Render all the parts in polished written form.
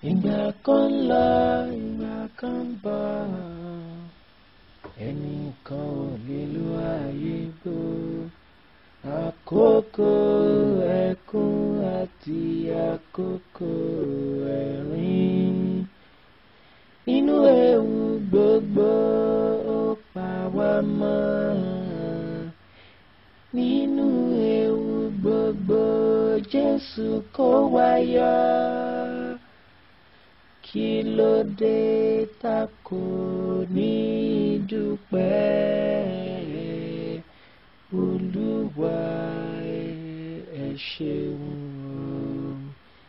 Ìgbà kan lọ, ìgbà kan bọ̀, ẹnìkan ò lè lo ayé gbó. Àkókò ẹkún àti àkókò ẹ̀rín, nínú ewu gbogbo ó pa wá mọ́. Nínú ewu gbogbo Jésù kó wa yọ. Kí ló dé tá kò ní dúpẹ́? Olúwa ẹ ṣeun.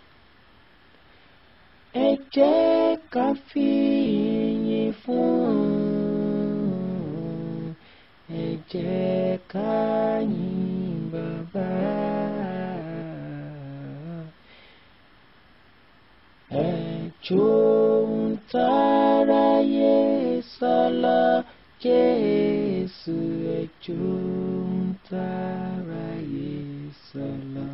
Ẹ jẹ́ ká fi ìyìn fún. Ẹ jẹ́ ká yìn Bàbá. Ẹ jóhùn táráyé sọlọ Jésù, ẹ jóhùn táráyé sọlọ.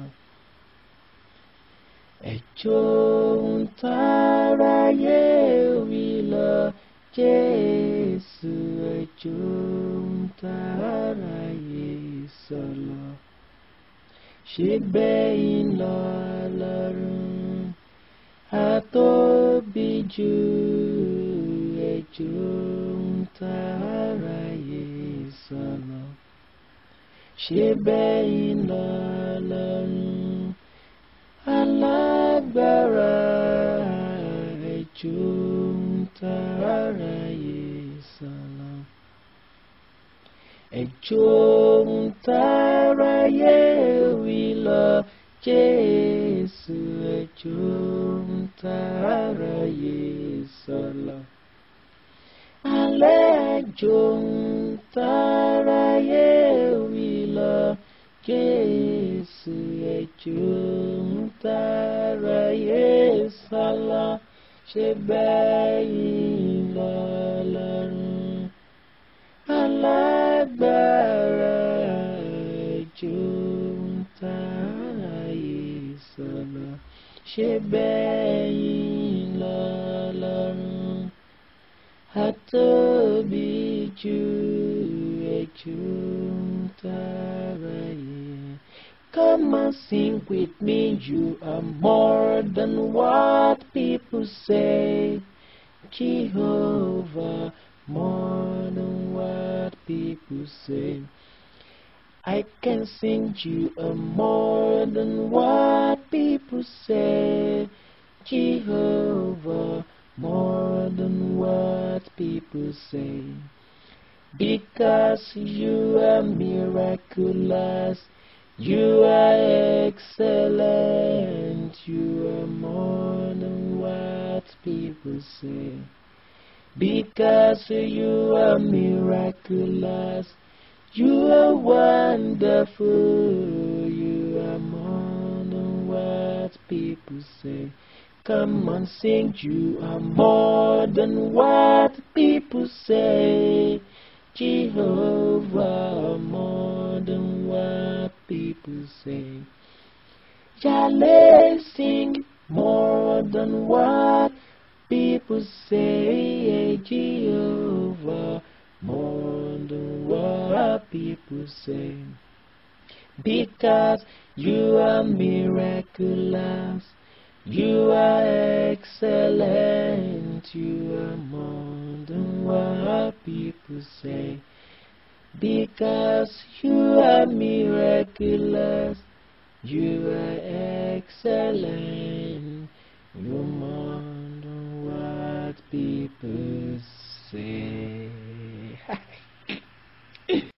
Ẹ jóhùn táráyé wí lọ Jésù, ẹ jóhùn táráyé sọlọ. Ṣé bẹ́yìn lọ́lọ́run àtóbi jù, ẹ jóhùn táráyé sọlọ. Ṣé bẹ́yìn lọ́lọ́run alágbára, ẹ jóhùn táráyé sọlọ. Ẹ jóhùn táráyé wí lọ Jésù, ẹ jóhùn táráyé sọlọ. Alẹ́ ẹ jóhùn táráyé wí lọ Jésù, ẹ jóhùn táráyé sọlọ. Ṣé bẹ́yìn lọ́lọ́run alágbára, ẹ jóhùn táráyé sọlọ. Ṣé bẹ́yìn lọ́lọ́run àtóbi jù, ẹ jóhùn táráyé. Come and sing with me, you are more than what people say. Jehovah, more than what people say. I can sing, you are more than what people say. Jehovah, more than what people say. Because you are miraculous, you are excellent, you are more than what people say. Because you are miraculous, you are wonderful, you are more than what people say. Come on, sing, you are more than what people say. Jehovah, more than what people say. Yahweh, sing more than what people say. Jehovah, more than what people say. Because you are miraculous, you are excellent, you are more than what people say. Because you are miraculous, you are excellent, you're more than what people say.